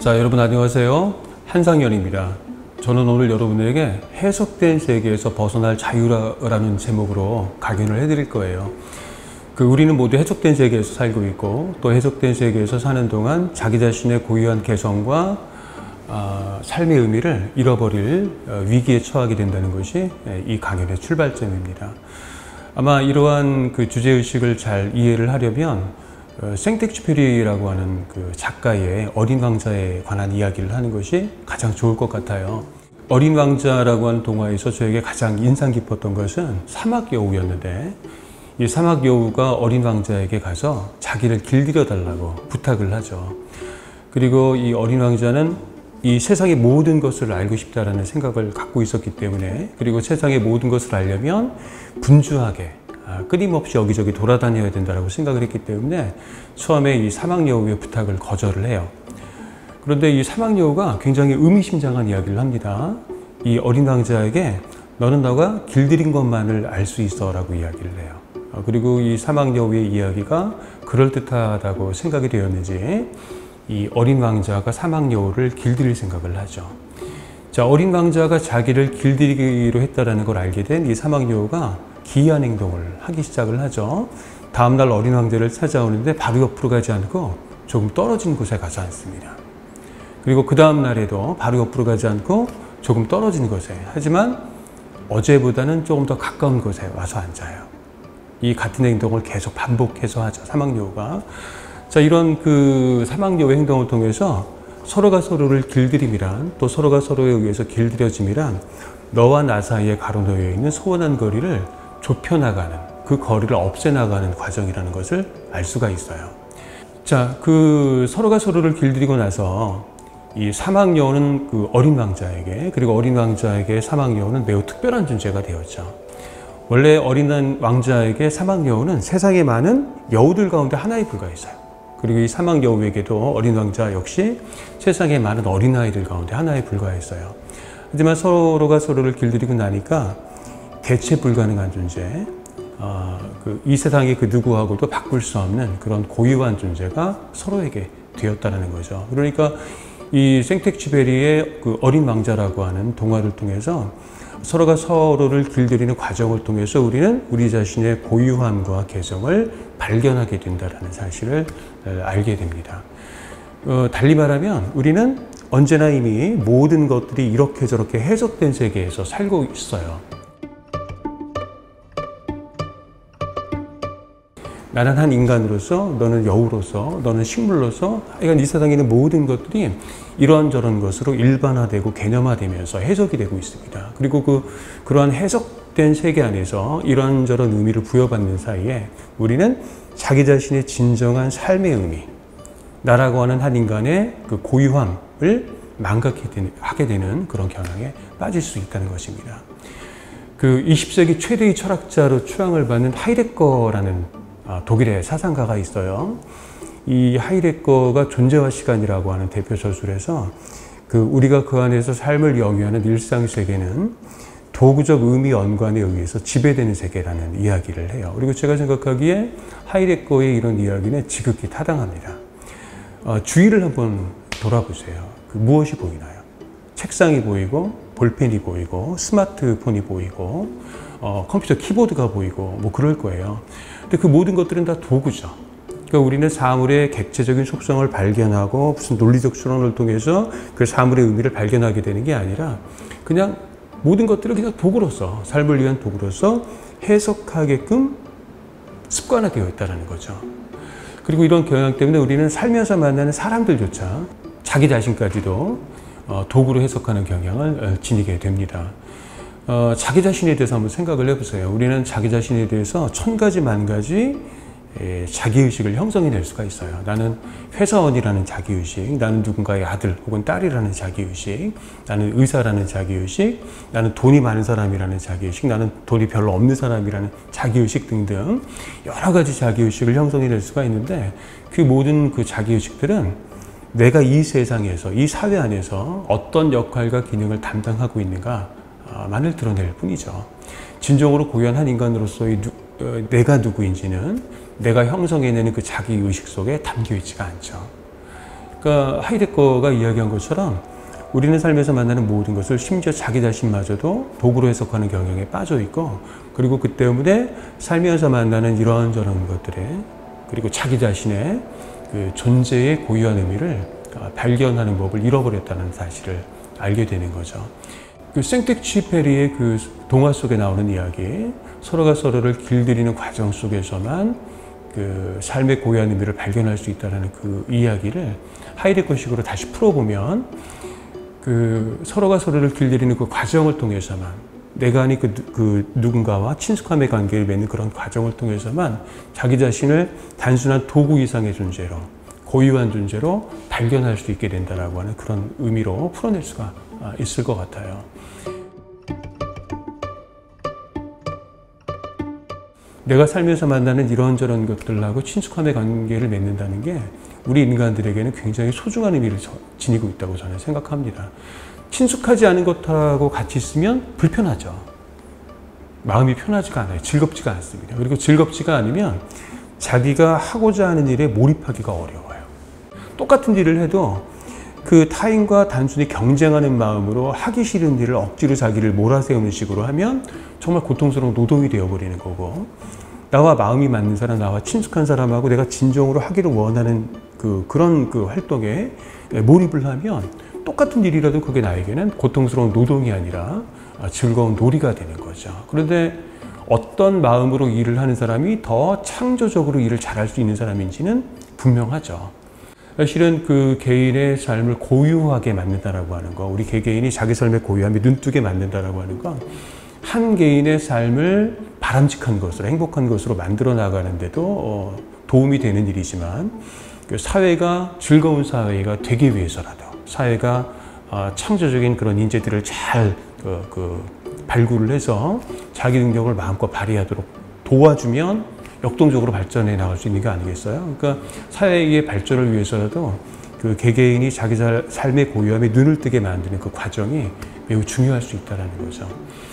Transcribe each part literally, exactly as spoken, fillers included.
자, 여러분 안녕하세요. 한상현입니다. 저는 오늘 여러분에게 해석된 세계에서 벗어날 자유라는 제목으로 강연을 해드릴 거예요. 그 우리는 모두 해석된 세계에서 살고 있고, 또 해석된 세계에서 사는 동안 자기 자신의 고유한 개성과 어, 삶의 의미를 잃어버릴 어, 위기에 처하게 된다는 것이 이 강연의 출발점입니다. 아마 이러한 그 주제의식을 잘 이해를 하려면 어, 생텍쥐페리라고 하는 그 작가의 어린 왕자에 관한 이야기를 하는 것이 가장 좋을 것 같아요. 어린 왕자라고 하는 동화에서 저에게 가장 인상 깊었던 것은 사막 여우였는데, 이 사막 여우가 어린 왕자에게 가서 자기를 길들여 달라고 부탁을 하죠. 그리고 이 어린 왕자는 이 세상의 모든 것을 알고 싶다라는 생각을 갖고 있었기 때문에, 그리고 세상의 모든 것을 알려면 분주하게 끊임없이 여기저기 돌아다녀야 된다고 생각을 했기 때문에 처음에 이 사막 여우의 부탁을 거절을 해요. 그런데 이 사막 여우가 굉장히 의미심장한 이야기를 합니다. 이 어린 왕자에게 너는 너가 길들인 것만을 알 수 있어 라고 이야기를 해요. 그리고 이 사막 여우의 이야기가 그럴듯하다고 생각이 되었는지 이 어린 왕자가 사막 여우를 길들일 생각을 하죠. 자, 어린 왕자가 자기를 길들이기로 했다는 걸 알게 된 이 사막 여우가 기이한 행동을 하기 시작을 하죠. 다음날 어린 왕자를 찾아오는데 바로 옆으로 가지 않고 조금 떨어진 곳에 가서 앉습니다. 그리고 그 다음 날에도 바로 옆으로 가지 않고 조금 떨어진 곳에, 하지만 어제보다는 조금 더 가까운 곳에 와서 앉아요. 이 같은 행동을 계속 반복해서 하죠, 사막 여우가. 자, 이런 그 사막 여우의 행동을 통해서 서로가 서로를 길들임이란, 또 서로가 서로에 의해서 길들여짐이란 너와 나 사이에 가로놓여 있는 소원한 거리를 좁혀나가는, 그 거리를 없애나가는 과정이라는 것을 알 수가 있어요. 자, 그 서로가 서로를 길들이고 나서 이 사막 여우는 그 어린 왕자에게, 그리고 어린 왕자에게 사막 여우는 매우 특별한 존재가 되었죠. 원래 어린 왕자에게 사막 여우는 세상에 많은 여우들 가운데 하나에 불과했어요. 그리고 이 사막 여우에게도 어린 왕자 역시 세상에 많은 어린아이들 가운데 하나에 불과했어요. 하지만 서로가 서로를 길들이고 나니까 대체 불가능한 존재, 어, 그 이 세상의 그 누구하고도 바꿀 수 없는 그런 고유한 존재가 서로에게 되었다는 거죠. 그러니까 이 생텍쥐페리의 그 어린 왕자라고 하는 동화를 통해서 서로가 서로를 길들이는 과정을 통해서 우리는 우리 자신의 고유함과 개성을 발견하게 된다는 사실을 알게 됩니다. 어, 달리 말하면 우리는 언제나 이미 모든 것들이 이렇게 저렇게 해석된 세계에서 살고 있어요. 나는 한 인간으로서, 너는 여우로서, 너는 식물로서, 하여간 이 세상에 있는 모든 것들이 이런저런 것으로 일반화되고 개념화되면서 해석이 되고 있습니다. 그리고 그, 그러한 해석된 세계 안에서 이런저런 의미를 부여받는 사이에 우리는 자기 자신의 진정한 삶의 의미, 나라고 하는 한 인간의 그 고유함을 망각하게 되는 그런 경향에 빠질 수 있다는 것입니다. 그 이십 세기 최대의 철학자로 추앙을 받는 하이데거라는 독일의 사상가가 있어요. 이 하이데거가 존재와 시간이라고 하는 대표 저술에서 그 우리가 그 안에서 삶을 영위하는 일상 세계는 도구적 의미 연관에 의해서 지배되는 세계라는 이야기를 해요. 그리고 제가 생각하기에 하이데거의 이런 이야기는 지극히 타당합니다. 어, 주위를 한번 돌아보세요. 그 무엇이 보이나요? 책상이 보이고, 볼펜이 보이고, 스마트폰이 보이고, 어, 컴퓨터 키보드가 보이고, 뭐 그럴 거예요. 근데 그 모든 것들은 다 도구죠. 그러니까 우리는 사물의 객체적인 속성을 발견하고 무슨 논리적 추론을 통해서 그 사물의 의미를 발견하게 되는 게 아니라 그냥 모든 것들을 그냥 도구로서, 삶을 위한 도구로서 해석하게끔 습관화되어 있다는 거죠. 그리고 이런 경향 때문에 우리는 살면서 만나는 사람들조차 자기 자신까지도 어, 도구로 해석하는 경향을 어, 지니게 됩니다. 어, 자기 자신에 대해서 한번 생각을 해보세요. 우리는 자기 자신에 대해서 천 가지 만 가지 에, 자기의식을 형성해낼 수가 있어요. 나는 회사원이라는 자기의식, 나는 누군가의 아들 혹은 딸이라는 자기의식, 나는 의사라는 자기의식, 나는 돈이 많은 사람이라는 자기의식, 나는 돈이 별로 없는 사람이라는 자기의식 등등 여러 가지 자기의식을 형성해낼 수가 있는데, 그 모든 그 자기의식들은 내가 이 세상에서, 이 사회 안에서 어떤 역할과 기능을 담당하고 있는가 만을 드러낼 뿐이죠. 진정으로 고유한 한 인간으로서의 누, 어, 내가 누구인지는 내가 형성해내는 그 자기의식 속에 담겨 있지가 않죠. 그러니까 하이데거가 이야기한 것처럼 우리는 삶에서 만나는 모든 것을 심지어 자기 자신마저도 도구로 해석하는 경향에 빠져 있고, 그리고 그 때문에 살면서 만나는 이런저런 것들에, 그리고 자기 자신의 그 존재의 고유한 의미를 발견하는 법을 잃어버렸다는 사실을 알게 되는 거죠. 그 생텍쥐페리의 그 동화 속에 나오는 이야기, 서로가 서로를 길들이는 과정 속에서만 그 삶의 고유한 의미를 발견할 수 있다는 그 이야기를 하이데거식으로 다시 풀어보면, 그 서로가 서로를 길들이는 그 과정을 통해서만, 내가 아닌 그, 그 누군가와 친숙함의 관계를 맺는 그런 과정을 통해서만 자기 자신을 단순한 도구 이상의 존재로, 고유한 존재로 발견할 수 있게 된다라고 하는 그런 의미로 풀어낼 수가 있을 것 같아요. 내가 살면서 만나는 이런저런 것들하고 친숙함의 관계를 맺는다는 게 우리 인간들에게는 굉장히 소중한 의미를 지니고 있다고 저는 생각합니다. 친숙하지 않은 것하고 같이 있으면 불편하죠. 마음이 편하지가 않아요. 즐겁지가 않습니다. 그리고 즐겁지가 않으면 자기가 하고자 하는 일에 몰입하기가 어려워요. 똑같은 일을 해도 그 타인과 단순히 경쟁하는 마음으로 하기 싫은 일을 억지로 자기를 몰아세우는 식으로 하면 정말 고통스러운 노동이 되어버리는 거고, 나와 마음이 맞는 사람, 나와 친숙한 사람하고 내가 진정으로 하기를 원하는 그, 그런 그 활동에 몰입을 하면 똑같은 일이라도 그게 나에게는 고통스러운 노동이 아니라 즐거운 놀이가 되는 거죠. 그런데 어떤 마음으로 일을 하는 사람이 더 창조적으로 일을 잘할 수 있는 사람인지는 분명하죠. 사실은 그 개인의 삶을 고유하게 만든다라고 하는 거, 우리 개개인이 자기 삶의 고유함에 눈뜨게 만든다라고 하는 건 한 개인의 삶을 바람직한 것으로, 행복한 것으로 만들어 나가는데도 도움이 되는 일이지만, 그 사회가 즐거운 사회가 되기 위해서라도, 사회가 창조적인 그런 인재들을 잘 그, 그 발굴을 해서 자기 능력을 마음껏 발휘하도록 도와주면 역동적으로 발전해 나갈 수 있는 게 아니겠어요? 그러니까 사회의 발전을 위해서라도 그 개개인이 자기 삶의 고유함에 눈을 뜨게 만드는 그 과정이 매우 중요할 수 있다는 거죠.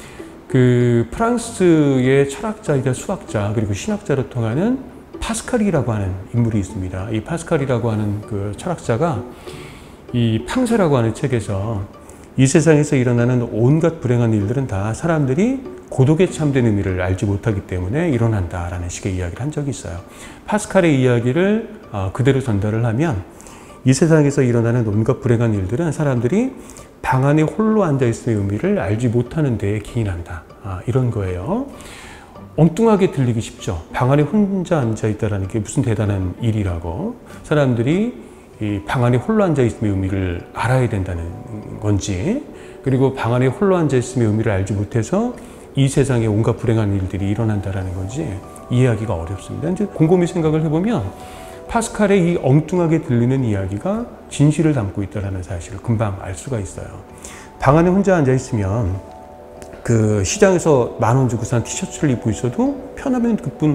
그 프랑스의 철학자이자 수학자 그리고 신학자로 통하는 파스칼이라고 하는 인물이 있습니다. 이 파스칼이라고 하는 그 철학자가 이 팡세라고 하는 책에서 이 세상에서 일어나는 온갖 불행한 일들은 다 사람들이 고독에 참된 의미를 알지 못하기 때문에 일어난다라는 식의 이야기를 한 적이 있어요. 파스칼의 이야기를 그대로 전달을 하면 이 세상에서 일어나는 온갖 불행한 일들은 사람들이 방 안에 홀로 앉아있음의 의미를 알지 못하는 데에 기인한다. 아, 이런 거예요. 엉뚱하게 들리기 쉽죠. 방 안에 혼자 앉아있다는 게 무슨 대단한 일이라고, 사람들이 이 방 안에 홀로 앉아있음의 의미를 알아야 된다는 건지, 그리고 방 안에 홀로 앉아있음의 의미를 알지 못해서 이 세상에 온갖 불행한 일들이 일어난다는 건지 이해하기가 어렵습니다. 이제 곰곰이 생각을 해보면 파스칼의 이 엉뚱하게 들리는 이야기가 진실을 담고 있다는 사실을 금방 알 수가 있어요. 방 안에 혼자 앉아 있으면 그 시장에서 만 원 주고 산 티셔츠를 입고 있어도 편하면 그뿐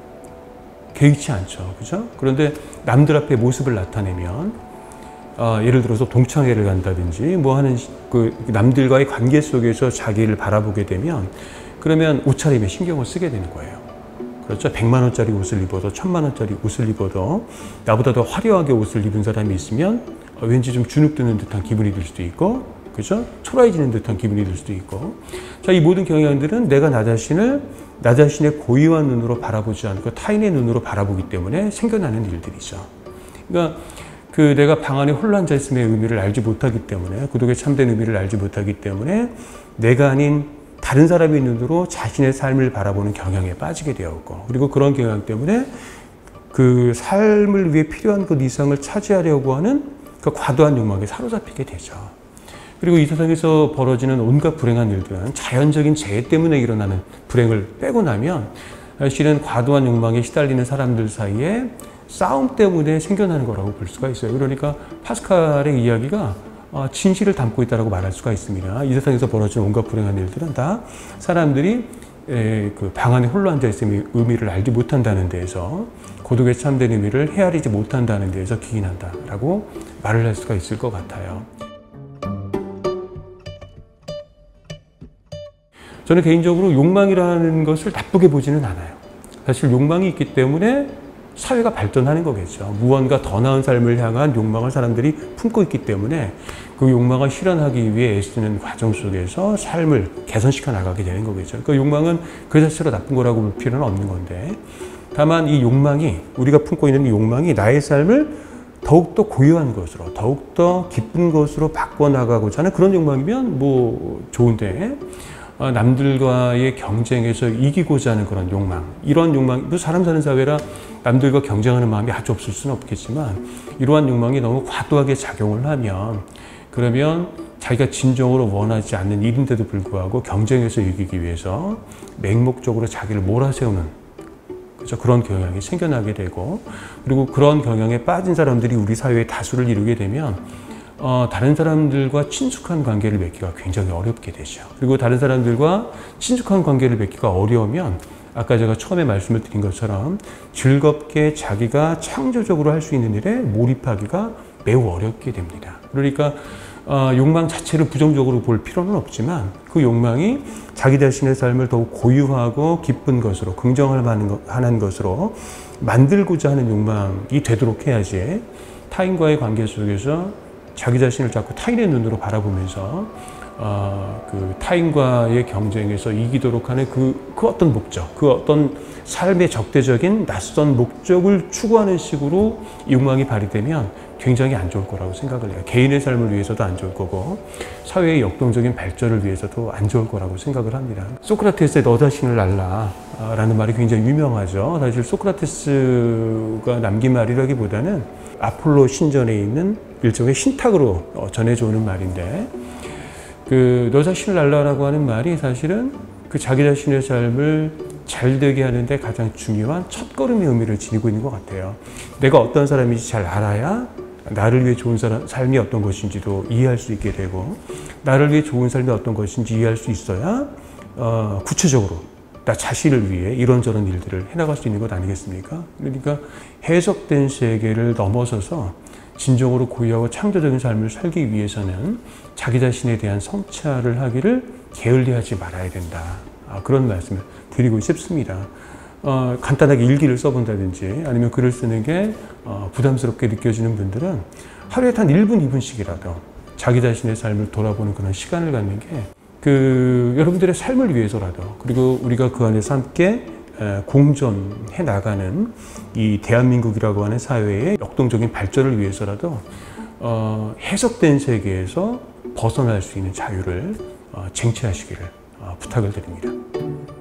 개의치 않죠. 그죠? 그런데 남들 앞에 모습을 나타내면, 어, 예를 들어서 동창회를 간다든지 뭐 하는 그 남들과의 관계 속에서 자기를 바라보게 되면, 그러면 옷차림에 신경을 쓰게 되는 거예요. 그렇죠? 백만 원짜리 옷을 입어도 천만 원짜리 옷을 입어도 나보다 더 화려하게 옷을 입은 사람이 있으면 왠지 좀 주눅드는 듯한 기분이 들 수도 있고, 그죠? 초라해지는 듯한 기분이 들 수도 있고. 자, 이 모든 경향들은 내가 나 자신을 나 자신의 고유한 눈으로 바라보지 않고 타인의 눈으로 바라보기 때문에 생겨나는 일들이죠. 그러니까 그 내가 방 안에 홀로 앉아 있음의 의미를 알지 못하기 때문에, 고독에 참된 의미를 알지 못하기 때문에 내가 아닌 다른 사람의 눈으로 자신의 삶을 바라보는 경향에 빠지게 되었고, 그리고 그런 경향 때문에 그 삶을 위해 필요한 것 이상을 차지하려고 하는 그 과도한 욕망에 사로잡히게 되죠. 그리고 이 세상에서 벌어지는 온갖 불행한 일들은 자연적인 재해 때문에 일어나는 불행을 빼고 나면 사실은 과도한 욕망에 시달리는 사람들 사이에 싸움 때문에 생겨나는 거라고 볼 수가 있어요. 그러니까 파스칼의 이야기가 진실을 담고 있다고 말할 수가 있습니다. 이 세상에서 벌어지는 온갖 불행한 일들은 다 사람들이 그 방 안에 홀로 앉아 있음의 의미를 알지 못한다는 데에서, 고독에 참된 의미를 헤아리지 못한다는 데에서 기인한다라고 말을 할 수가 있을 것 같아요. 저는 개인적으로 욕망이라는 것을 나쁘게 보지는 않아요. 사실 욕망이 있기 때문에 사회가 발전하는 거겠죠. 무언가 더 나은 삶을 향한 욕망을 사람들이 품고 있기 때문에 그 욕망을 실현하기 위해 애쓰는 과정 속에서 삶을 개선시켜 나가게 되는 거겠죠. 그 욕망은 그 자체로 나쁜 거라고 볼 필요는 없는 건데, 다만 이 욕망이, 우리가 품고 있는 이 욕망이 나의 삶을 더욱더 고요한 것으로, 더욱더 기쁜 것으로 바꿔나가고자 하는 그런 욕망이면 뭐 좋은데, 남들과의 경쟁에서 이기고자 하는 그런 욕망, 이러한 욕망, 사람 사는 사회라 남들과 경쟁하는 마음이 아주 없을 수는 없겠지만, 이러한 욕망이 너무 과도하게 작용을 하면, 그러면 자기가 진정으로 원하지 않는 일인데도 불구하고 경쟁에서 이기기 위해서 맹목적으로 자기를 몰아세우는, 그렇죠? 그런 경향이 생겨나게 되고, 그리고 그런 경향에 빠진 사람들이 우리 사회의 다수를 이루게 되면 어, 다른 사람들과 친숙한 관계를 맺기가 굉장히 어렵게 되죠. 그리고 다른 사람들과 친숙한 관계를 맺기가 어려우면 아까 제가 처음에 말씀을 드린 것처럼 즐겁게 자기가 창조적으로 할 수 있는 일에 몰입하기가 매우 어렵게 됩니다. 그러니까 어, 욕망 자체를 부정적으로 볼 필요는 없지만 그 욕망이 자기 자신의 삶을 더욱 고유하고 기쁜 것으로, 긍정할 만한 것으로 만들고자 하는 욕망이 되도록 해야지 타인과의 관계 속에서 자기 자신을 자꾸 타인의 눈으로 바라보면서 어, 그 타인과의 경쟁에서 이기도록 하는 그, 그 어떤 목적, 그 어떤 삶의 적대적인 낯선 목적을 추구하는 식으로 욕망이 발휘되면 굉장히 안 좋을 거라고 생각을 해요. 개인의 삶을 위해서도 안 좋을 거고 사회의 역동적인 발전을 위해서도 안 좋을 거라고 생각을 합니다. 소크라테스의 너 자신을 알라 라는 말이 굉장히 유명하죠. 사실 소크라테스가 남긴 말이라기보다는 아폴로 신전에 있는 일종의 신탁으로 전해져 오는 말인데, 그 너 자신을 알라라고 하는 말이 사실은 그 자기 자신의 삶을 잘 되게 하는데 가장 중요한 첫걸음의 의미를 지니고 있는 것 같아요. 내가 어떤 사람인지 잘 알아야 나를 위해 좋은 사람, 삶이 어떤 것인지도 이해할 수 있게 되고, 나를 위해 좋은 삶이 어떤 것인지 이해할 수 있어야 어, 구체적으로 나 자신을 위해 이런저런 일들을 해나갈 수 있는 것 아니겠습니까? 그러니까 해석된 세계를 넘어서서 진정으로 고유하고 창조적인 삶을 살기 위해서는 자기 자신에 대한 성찰을 하기를 게을리하지 말아야 된다. 아, 그런 말씀을 드리고 싶습니다. 어, 간단하게 일기를 써본다든지 아니면 글을 쓰는 게 어, 부담스럽게 느껴지는 분들은 하루에 단 일 분, 이 분씩이라도 자기 자신의 삶을 돌아보는 그런 시간을 갖는 게 그 여러분들의 삶을 위해서라도, 그리고 우리가 그 안에서 함께 공존해 나가는 이 대한민국이라고 하는 사회의 역동적인 발전을 위해서라도 어, 해석된 세계에서 벗어날 수 있는 자유를 어, 쟁취하시기를 어, 부탁을 드립니다.